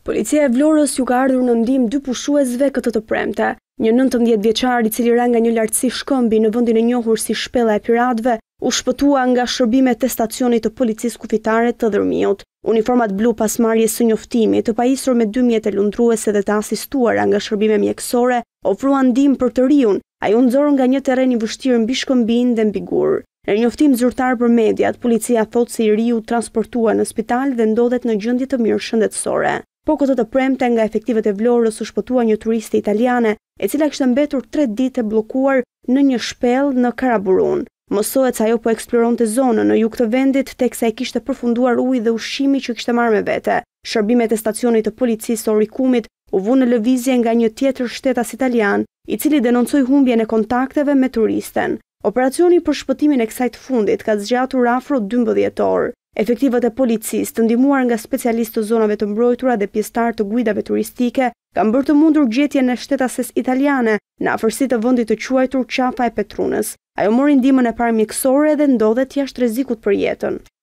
Policia e Vlorës ju ka ardhur në ndihmë 2 pushuesve këtë të premte. Një 19 vjeçar i cili ra nga një lartësi shkëmbi në vendin e njohur si Shpella e Piratëve u shpëtua nga shërbimet e stacionit të policisë kufitare të Dërmiut. Uniformat blu pas marrjes së njoftimit të pajisur me 2 mjete lundruese dhe të asistuara nga shërbime mjekësore ofruan ndihmë për të riun. Ai u nxorr nga një terren i vështirë mbi Shkëmbin dhe mbi Gur. Në njoftim zyrtar për mediat, policia thotë se i riu transportua në spital dhe ndodhet në gjendje të mirë shëndetësore. Po këtë të premte nga efektivet e Vlorës u shpëtua një turiste italiane, e cila kishte mbetur 3 ditë e bllokuar në një shpellë në Karaburun. Mësohet se ajo po eksploronte zonën në jug të vendit teksa e kishte përfunduar uji dhe ushqimi që kishte marrë me vete. Shërbimet e stacionit të policisë Orikumit u vunë në lëvizje nga një tjetër shtetas italian, i cili denoncoi humbjen e kontakteve me turisten. Operacioni për shpëtimin e kësaj të fundit ka zgjatur afro 12 orë. Efektivat e policisë, të ndihmuar nga specialistë të zonave të mbrojtura dhe pjesëtar të guidave turistike, kanë bërë të mundur gjetjen e shtetases italiane në afërsi të vendit të quajtur Qafa e Petrunës. Ajo mori ndihmën e parë mjekësore dhe ndodhet jashtë rrezikut për jetën.